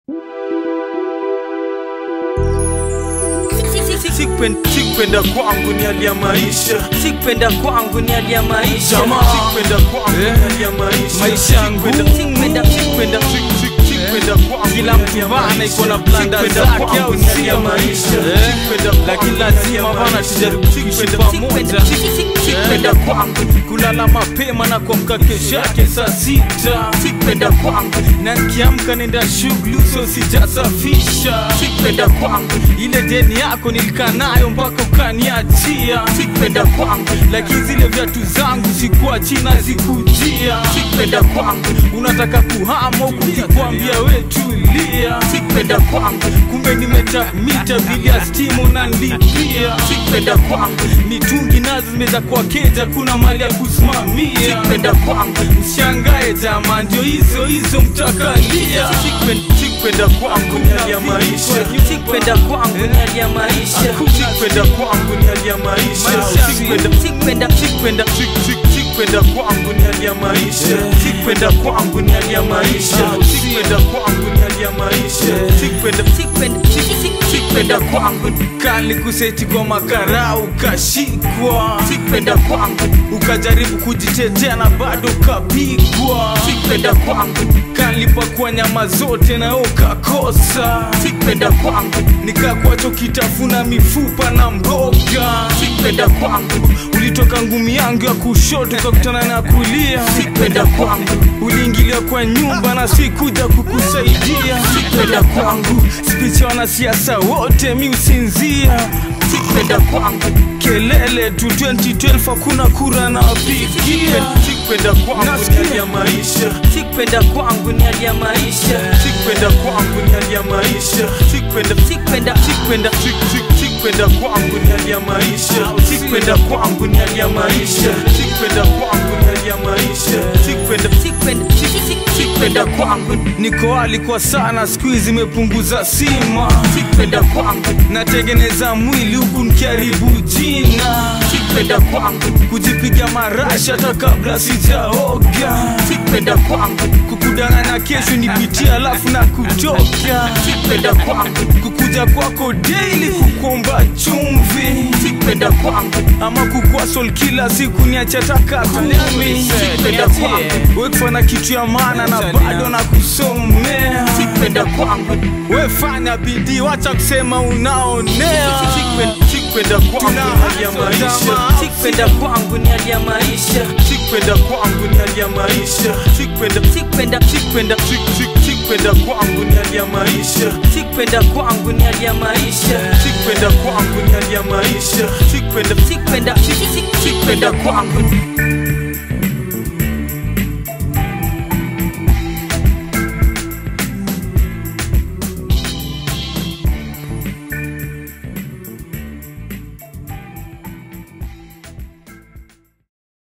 Sikupenda kwangu ni hali ya maisha. Sikupenda kwangu ni hali ya maisha. Sikupenda kwangu ni hali ya maisha. Maisha yangu sikupenda kwangu. Kila mtu bana iko na blanda zake au sio maisha. Lakini lazima bana tujaribu kuishi pamoja. Sikupenda kwangu kulala mapema na kuamka kesho yake saa 6. Sikupenda kwangu na nikiamka nenda shughuli so sijasafisha. Sikupenda kwangu ile deni yako nilikaa nayo mpaka ukaniachia. Sikupenda kwangu lakini zile viatu zangu sikuwa china zikujia. Sikupenda kwangu unataka kuhama huku nikwambia we tulia. Sikupenda kwangu kumbe nimetamita bili ya stimu unanilipia. Sikupenda kwangu mitungi nazo zimeza kwa keja kuna mali ya kusimamia. Sikupenda kwangu mshangae jamaa ndio hizo mtakalia. Sikupenda kwangu ni hali ya maisha. Sikupenda kwangu ni hali ya maisha. Sikupenda kwangu ni hali ya maisha. Sikupenda kwangu ni hali ya maisha. Sikupenda kwangu ni hali ya maisha. Sikupenda kwangu ni hali ya maisha. Sikupenda kwangu kali kuseti kwa makara ukashikwa. Sikupenda kwangu ukajaribu kujitetea na bado kapigwa. Sikupenda kwangu kalipa kwa nyama zote na ukakosa. Sikupenda kwangu nikakuacho kitafuna mifupa na mboga. Sikupenda kwangu ulitoka ngumi yangu ya kushoto ukakutana na kulia. Sikupenda kwangu uliingilia kwa nyumba na sikuja kukusaidia. Sikupenda kwangu speech ya wanasiasa wote mi usinzia. Sikupenda kwangu kelele tu 2012 hakuna kura na wapigia. Sikupenda kwangu ni hali ya maisha. Sikupenda kwangu ni hali ya maisha. Sikupenda kwangu ni hali ya maisha. Sikupenda kwangu ni hali ya maisha. Sikupenda kwangu ni hali ya maisha. Sikupenda kwangu ni hali ya maisha. Sikupenda kwangu niko hali kwa sana siku hizi imepunguza sima. Sikupenda kwangu natengeneza mwili huku nikiharibu jina. Sikupenda kwangu kujipiga marashi hata kabla sijaoga. Sikupenda kwangu kukudanganya kesho nipitia alafu na kutoka. Sikupenda kwangu kukuja kwako daily kukuomba chumvi. Sikupenda kwangu ama kukwasol kila siku niacha taka kumi. Sikupenda kwangu we kufanya kitu ya maana na bado na kusomea. Sikupenda kwangu we fanya bidii wacha kusema unaonea. Sikupenda kwangu ni hali ya maisha. Sikupenda kwangu ni hali ya maisha. Sikupenda kwangu ni hali ya maisha. Sikupenda kwangu ni hali ya maisha. Sikupenda kwangu ni hali ya maisha. Sikupenda kwangu ni hali ya maisha. Sikupenda kwangu